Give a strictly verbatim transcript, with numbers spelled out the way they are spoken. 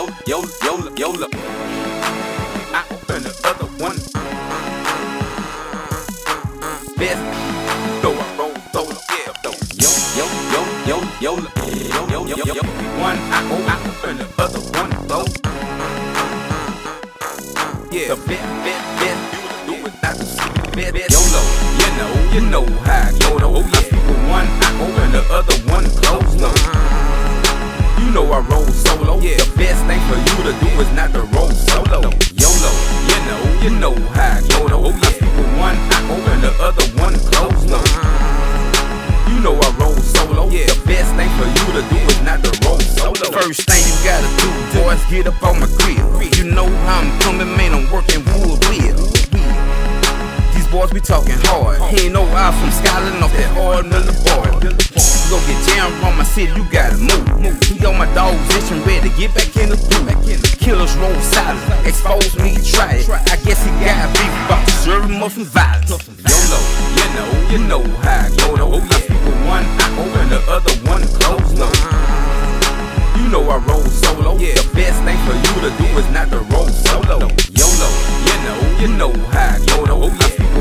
yo, yo, yo, yo, yo. I open the other one. Best, though I roll solo, yeah, though. Yo, yo, yo, yo, yo, yo, yo, yo, yo. One, I open, I open the other one, though. Yeah, the best, best, best, you do it, not the best, best. YOLO, you know, you know how, YOLO. Oh yeah, for one, I open the other one, close, no. You know I roll solo. Yeah. The best thing for you to do is not to roll solo. YOLO, you know, you know how, YOLO. Oh yeah, for one, I open the other one, close, no. You know I roll solo. Yeah. The best thing for you to do is not to roll solo. First thing you gotta do, boys, get up on my grill. You know how I'm coming, man, I'm working wood wheel. These boys be talking hard. He ain't no out from Scotland off that hard miller board. You gon' get jammed on my city, you gotta move. He got my dogs itching, ready to get back in the booth. Killers roll silent, expose me, try it. I guess he got beef about serving more from violence. YOLO, you know, you know how, YOLO. Oh yeah, for one, I open the other one, close, no. You know I roll solo. Yeah. The best thing for you to do is not to roll solo. YOLO, you know, you know how, YOLO. Oh yeah.